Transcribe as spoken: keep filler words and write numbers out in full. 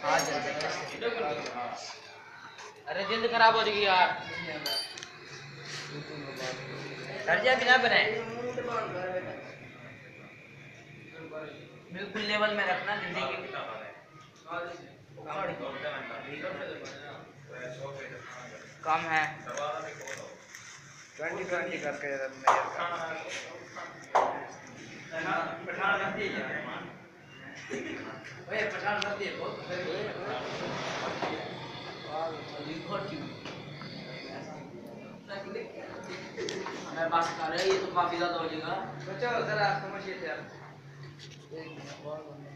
हाँ जल्दी। अरे जल्द खराब हो जाएगी यार। दर्जा बिना बनाए बिल्कुल लेवल में रखना जिंदगी की। कम है ट्वेंटी ट्वेंटी करके पठान मत दिए ओए पठान मत दिए बहुत मैं बात कर रहा है ये तो काफी ज्यादा हो जाएगा। तो चलो सर आप समझिए थे आप।